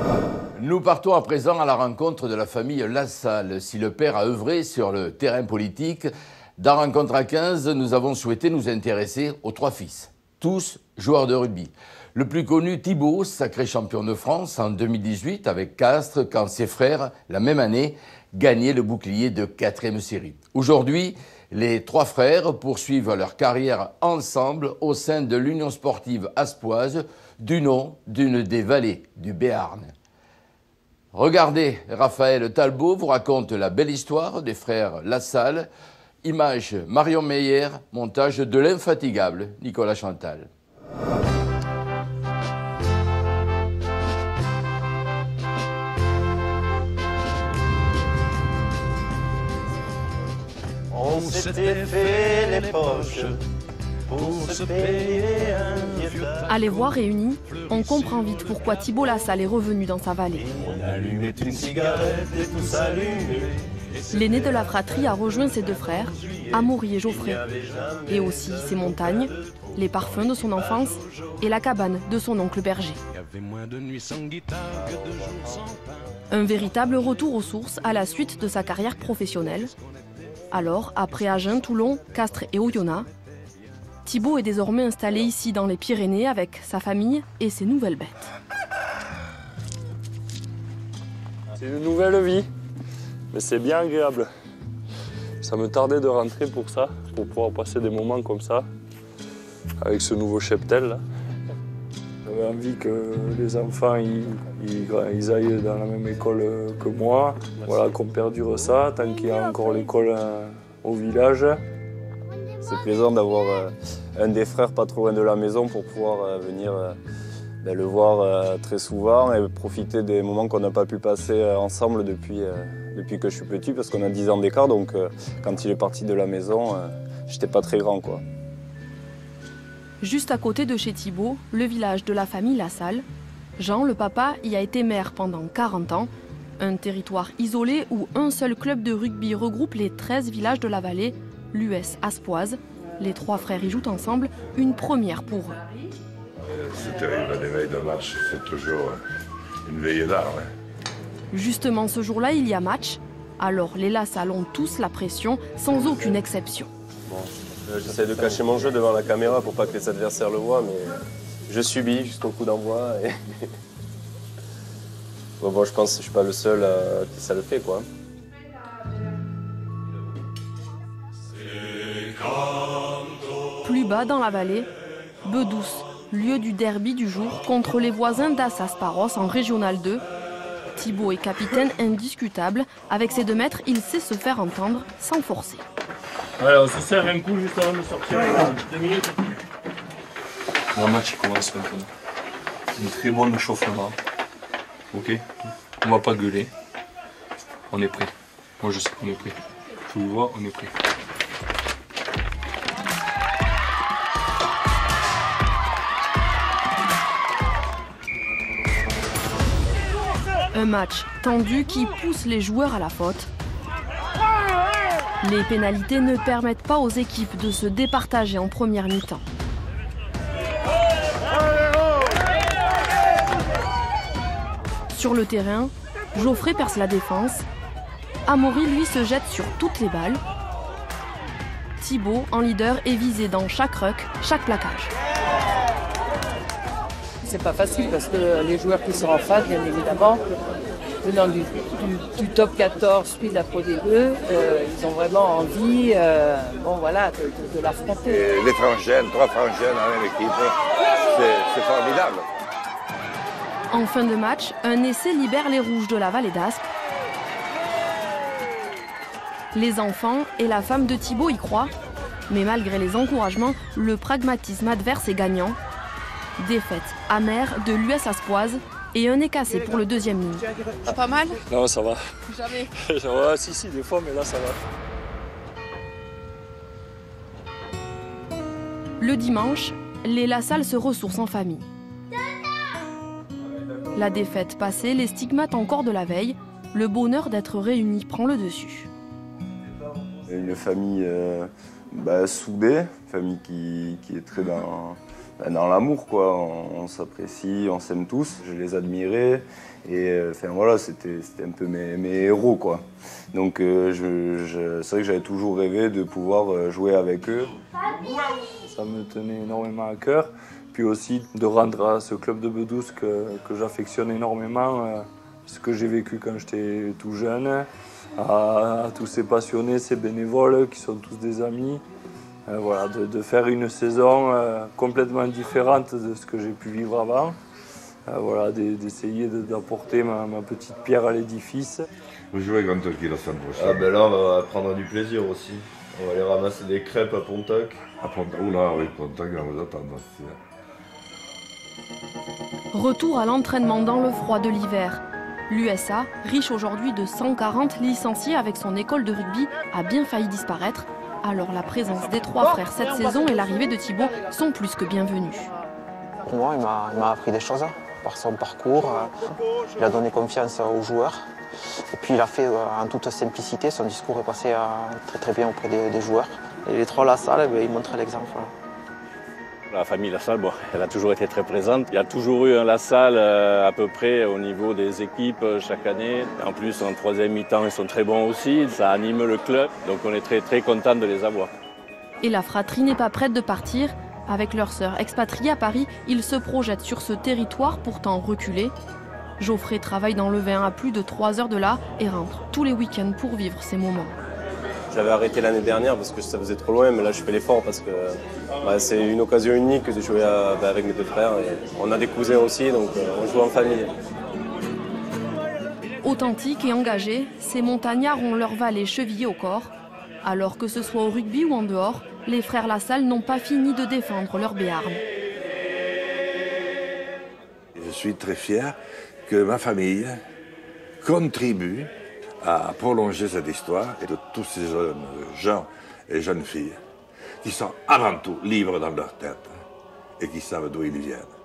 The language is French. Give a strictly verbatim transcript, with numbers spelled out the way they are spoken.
Nous partons à présent à la rencontre de la famille Lassalle. Si le père a œuvré sur le terrain politique, dans Rencontre à quinze, nous avons souhaité nous intéresser aux trois fils, tous joueurs de rugby. Le plus connu, Thibaut, sacré champion de France en deux mille dix-huit avec Castres, quand ses frères, la même année, gagnaient le bouclier de quatrième série. Aujourd'hui, les trois frères poursuivent leur carrière ensemble au sein de l'Union sportive aspoise, du nom d'une des vallées du Béarn. Regardez, Raphaël Talbot vous raconte la belle histoire des frères Lassalle. Image Marion Meyer, montage de l'infatigable Nicolas Chantal. On s'était fait les poches pour se payer un vieux. À les voir réunis, on comprend vite pourquoi Thibaut Lassalle est revenu dans sa vallée. On allumait une cigarette et tout s'allumait. L'aîné de la fratrie a rejoint ses deux frères, Amaury et Geoffrey, et aussi ses montagnes, les parfums de son enfance et la cabane de son oncle berger. Un véritable retour aux sources à la suite de sa carrière professionnelle. Alors, après Agen, Toulon, Castres et Oyonnax, Thibaut est désormais installé ici dans les Pyrénées avec sa famille et ses nouvelles bêtes. C'est une nouvelle vie, mais c'est bien agréable. Ça me tardait de rentrer pour ça, pour pouvoir passer des moments comme ça, avec ce nouveau cheptel là. J'avais envie que les enfants ils, ils, ils aillent dans la même école que moi, voilà, qu'on perdure ça, tant qu'il y a encore l'école euh, au village. C'est plaisant d'avoir euh, un des frères pas trop loin de la maison pour pouvoir euh, venir euh, ben, le voir euh, très souvent et profiter des moments qu'on n'a pas pu passer euh, ensemble depuis, euh, depuis que je suis petit, parce qu'on a dix ans d'écart, donc euh, quand il est parti de la maison, euh, j'étais pas très grand, quoi. Juste à côté de chez Thibaut, le village de la famille Lassalle, Jean, le papa, y a été maire pendant quarante ans. Un territoire isolé où un seul club de rugby regroupe les treize villages de la vallée, l'U S Aspoise. Les trois frères y jouent ensemble, une première pour eux. C'est terrible, les veilles de match, c'est toujours une veillée d'art. Hein. Justement, ce jour-là, il y a match. Alors les Lassalle ont tous la pression, sans aucune exception. Bon, euh, j'essaie de cacher mon jeu devant la caméra pour pas que les adversaires le voient, mais je subis jusqu'au coup d'envoi. Et... bon, bon, je pense que je suis pas le seul à qui ça le fait, quoi. Plus bas dans la vallée, Bedouce, lieu du derby du jour contre les voisins d'Assas-Paros en Régional deux. Thibaut est capitaine indiscutable. Avec ses deux mètres, il sait se faire entendre sans forcer. Allez, on se sert un coup juste avant de sortir. Deux minutes. Le match commence maintenant. Une très bonne chauffement. Ok, on va pas gueuler. On est prêt. Moi je sais qu'on est prêt. Tu le vois, on est prêt. Un match tendu qui pousse les joueurs à la faute. Les pénalités ne permettent pas aux équipes de se départager en première mi-temps. Sur le terrain, Geoffrey perce la défense. Amaury, lui, se jette sur toutes les balles. Thibaut, en leader, est visé dans chaque ruck, chaque plaquage. C'est pas facile parce que les joueurs qui sont en face, bien évidemment, venant du, du, du top quatorze puis de la Pro D deux, euh, ils ont vraiment envie euh, bon, voilà, de, de, de l'affronter. Les frangènes, trois frangènes dans la même équipe, c'est formidable. En fin de match, un essai libère les rouges de la vallée d'Aspe. Les enfants et la femme de Thibaut y croient, mais malgré les encouragements, le pragmatisme adverse est gagnant. Défaite amère de l'U S Aspoise et un nez cassé pour le deuxième ligne. Ah, pas mal? Non, ça va. Jamais. Ouais, si, si, des fois, mais là, ça va. Le dimanche, les Lassalle se ressourcent en famille. La défaite passée, les stigmates encore de la veille, le bonheur d'être réunis prend le dessus. Une famille euh, bah, soudée, une famille qui, qui est très dans, ben, dans l'amour, quoi. On, on s'apprécie, on s'aime tous. Je les admirais et enfin voilà, c'était un peu mes, mes héros, quoi. Donc euh, je, je, c'est vrai que j'avais toujours rêvé de pouvoir jouer avec eux. Ça me tenait énormément à cœur. Puis aussi de rendre à ce club de Bedous que, que j'affectionne énormément, euh, ce que j'ai vécu quand j'étais tout jeune, à, à tous ces passionnés, ces bénévoles qui sont tous des amis. Euh, voilà, de, de faire une saison euh, complètement différente de ce que j'ai pu vivre avant. Euh, voilà, d'essayer d'apporter ma, ma petite pierre à l'édifice. Vous jouez contre qui la semaine prochaine? Ah ben là, on va prendre du plaisir aussi. On va aller ramasser des crêpes à Pontac. À Pontac, oula, oui, Pontac, on va vous attendre aussi. Retour à l'entraînement dans le froid de l'hiver. L'U S A, riche aujourd'hui de cent quarante licenciés avec son école de rugby, a bien failli disparaître. Alors la présence des trois frères cette saison et l'arrivée de Thibaut sont plus que bienvenus. Pour moi, il m'a appris des choses par son parcours. Il a donné confiance aux joueurs. Et puis il a fait en toute simplicité, son discours est passé très très bien auprès des, des joueurs. Et les trois Lassalle, ils montraient l'exemple. La famille Lassalle, bon, elle a toujours été très présente. Il y a toujours eu un Lassalle euh, à peu près au niveau des équipes euh, chaque année. En plus, en troisième mi-temps, ils sont très bons aussi. Ça anime le club, donc on est très très content de les avoir. Et la fratrie n'est pas prête de partir. Avec leur sœur expatriée à Paris, ils se projettent sur ce territoire pourtant reculé. Geoffrey travaille dans le vin à plus de trois heures de là et rentre tous les week-ends pour vivre ces moments. J'avais arrêté l'année dernière parce que ça faisait trop loin, mais là je fais l'effort parce que bah, c'est une occasion unique de jouer à, bah, avec mes deux frères. Et on a des cousins aussi, donc euh, on joue en famille. Authentiques et engagés, ces montagnards ont leur vallée chevillée au corps. Alors que ce soit au rugby ou en dehors, les frères Lassalle n'ont pas fini de défendre leur béarn. Je suis très fier que ma famille contribue à prolonger cette histoire et de tous ces jeunes gens et jeunes filles qui sont avant tout libres dans leur tête et qui savent d'où ils viennent.